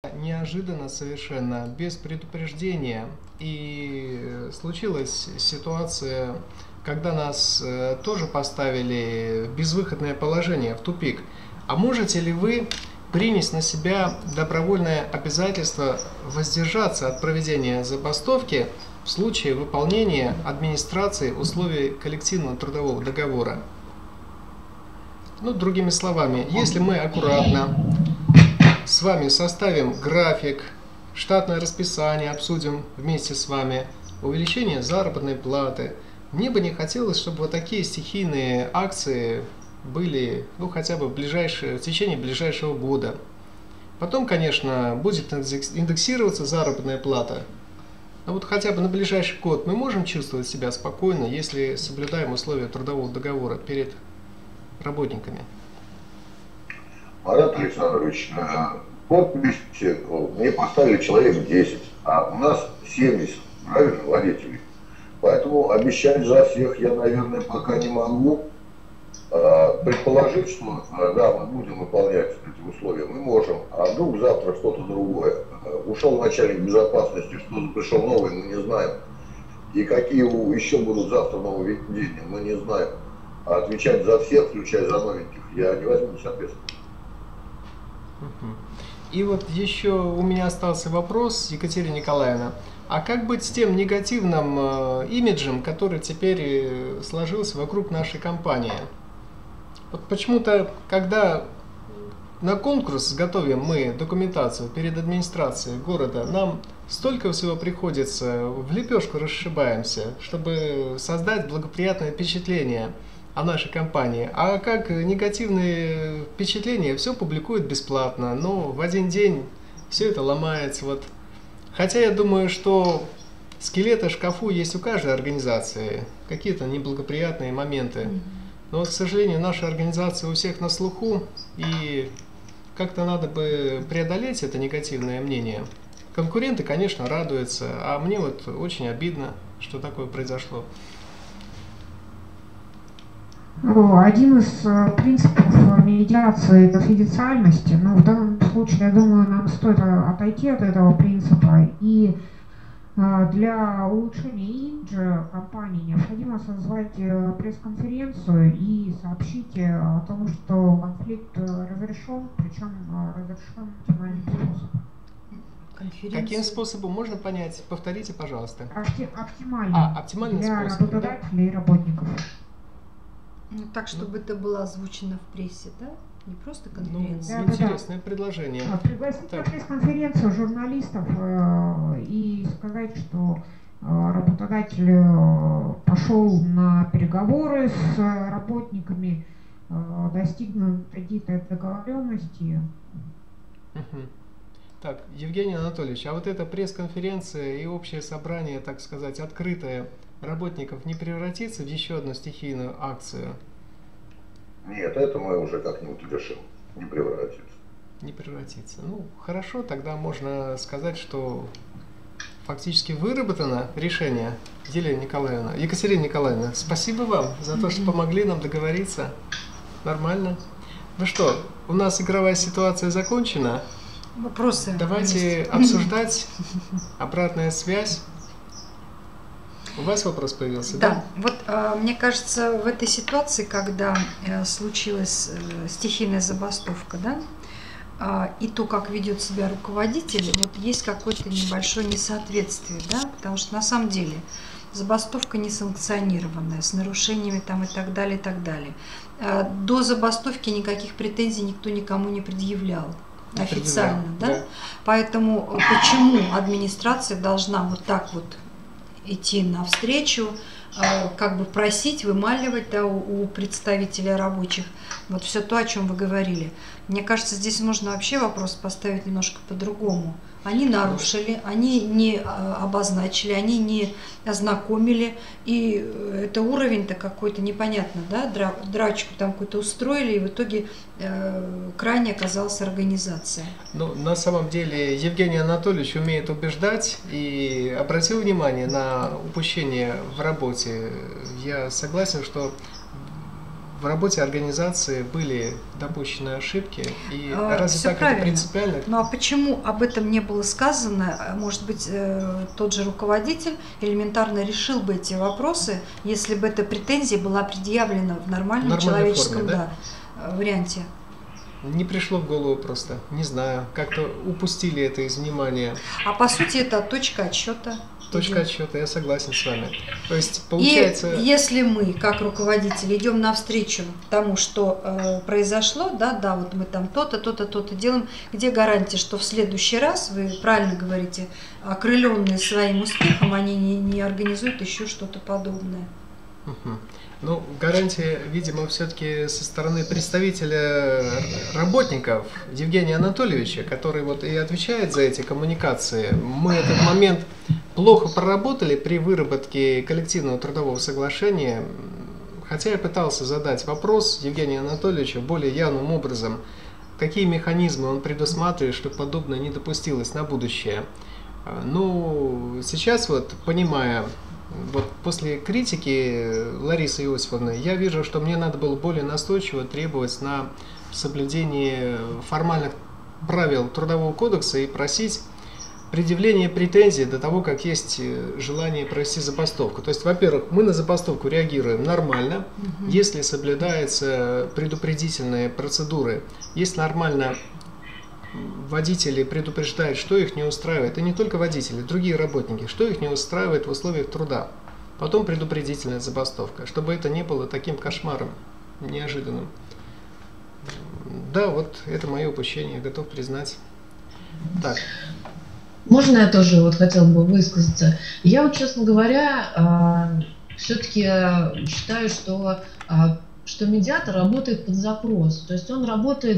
Неожиданно совершенно, без предупреждения. И случилась ситуация, когда нас тоже поставили в безвыходное положение, в тупик. А можете ли вы принять на себя добровольное обязательство воздержаться от проведения забастовки в случае выполнения администрацией условий коллективного трудового договора? Ну, другими словами, если мы аккуратно с вами составим график, штатное расписание, обсудим вместе с вами увеличение заработной платы. Мне бы не хотелось, чтобы вот такие стихийные акции были, ну, хотя бы в течение ближайшего года. Потом, конечно, будет индексироваться заработная плата. Но вот хотя бы на ближайший год мы можем чувствовать себя спокойно, если соблюдаем условия трудового договора перед работниками. Марат Александрович, подпись мне поставили человек 10, а у нас 70, правильно, водителей. Поэтому обещать за всех я, наверное, пока не могу. Предположить, что да, мы будем выполнять эти условия, мы можем, а вдруг завтра что-то другое. Ушел начальник безопасности, что пришел новый, мы не знаем. И какие еще будут завтра нововведения, мы не знаем. А отвечать за всех, включая за новеньких, я не возьму соответственно. И вот еще у меня остался вопрос, Екатерина Николаевна. А как быть с тем негативным имиджем, который теперь сложился вокруг нашей компании? Вот почему-то, когда на конкурс готовим мы документацию перед администрацией города, нам столько всего приходится, в лепешку расшибаемся, чтобы создать благоприятное впечатление о нашей компании. А как негативные впечатления все публикуют бесплатно, но в один день все это ломается. Вот. Хотя я думаю, что скелеты в шкафу есть у каждой организации, какие-то неблагоприятные моменты. Но вот, к сожалению, наша организация у всех на слуху, и как-то надо бы преодолеть это негативное мнение. Конкуренты, конечно, радуются, а мне вот очень обидно, что такое произошло. Один из принципов медиации – это конфиденциальности. Но в данном случае, я думаю, нам стоит отойти от этого принципа. И для улучшения имиджа компании необходимо созвать пресс-конференцию и сообщить о том, что конфликт разрешен, причем разрешен оптимальным способом. Каким способом можно понять? Повторите, пожалуйста. Оптимальным. Оптимальный для способ. работодателей и работников. Ну, так, чтобы это было озвучено в прессе, да? Не просто конференция. Ну, интересное предложение. Пригласить на пресс-конференцию журналистов и сказать, что работодатель пошел на переговоры с работниками, достигнут какие-то договоренности. Так, Евгений Анатольевич, а вот эта пресс-конференция и общее собрание, так сказать, открытое работников не превратится в еще одну стихийную акцию? Нет, это мы уже как-нибудь решим. Не превратится. Не превратится. Ну, хорошо, тогда можно сказать, что фактически выработано решение. Екатерина Николаевна, спасибо вам за то, что помогли нам договориться. Нормально. Ну что, у нас игровая ситуация закончена. Вопросы? Давайте обсуждать. Обратная связь. У вас вопрос появился, да? Да, вот мне кажется, в этой ситуации, когда случилась стихийная забастовка, да, и то, как ведет себя руководитель, вот есть какое-то небольшое несоответствие, да, потому что на самом деле забастовка несанкционированная, с нарушениями там и так далее, и так далее. До забастовки никаких претензий никто никому не предъявлял. Официально, да? Поэтому почему администрация должна вот так вот идти навстречу, как бы просить, вымаливать, да, у представителей рабочих вот все то, о чем вы говорили. Мне кажется, здесь нужно вообще вопрос поставить немножко по-другому. Они нарушили, они не обозначили, они не ознакомили, и это уровень-то какой-то непонятно, да, драчку там какую-то устроили, и в итоге крайне оказалась организация. Ну, на самом деле Евгений Анатольевич умеет убеждать, и обратил внимание на упущение в работе. Я согласен, что в работе организации были допущены ошибки, и разве Всё так правильно. это принципиально? Ну а почему об этом не было сказано? Может быть, тот же руководитель элементарно решил бы эти вопросы, если бы эта претензия была предъявлена в нормальном Нормальной человеческом форме, да? варианте. Не пришло в голову просто, не знаю, как-то упустили это из внимания. А по сути это точка отсчета. Точка отсчета, я согласен с вами. То есть получается... И если мы, как руководители, идем навстречу тому, что произошло, да, вот мы там то-то, то-то, то-то делаем, где гарантия, что в следующий раз, вы правильно говорите, окрыленные своим успехом, они не организуют еще что-то подобное. Угу. Ну, гарантия, видимо, все-таки со стороны представителя работников Евгения Анатольевича, который вот и отвечает за эти коммуникации. Мы этот момент плохо проработали при выработке коллективного трудового соглашения, хотя я пытался задать вопрос Евгению Анатольевичу более явным образом, какие механизмы он предусматривает, чтобы подобное не допустилось на будущее. Ну, сейчас вот, понимая, вот после критики Ларисы Иосифовны, я вижу, что мне надо было более настойчиво требовать на соблюдение формальных правил Трудового кодекса и просить предъявление претензий до того, как есть желание провести забастовку. То есть, во-первых, мы на забастовку реагируем нормально, если соблюдаются предупредительные процедуры, если нормально водители предупреждают, что их не устраивает, и не только водители, другие работники, что их не устраивает в условиях труда. Потом предупредительная забастовка, чтобы это не было таким кошмаром неожиданным. Да, вот это мое упущение, я готов признать. Так. Можно я тоже вот хотела бы высказаться? Я вот, честно говоря, все-таки считаю, что медиатор работает под запрос. То есть он работает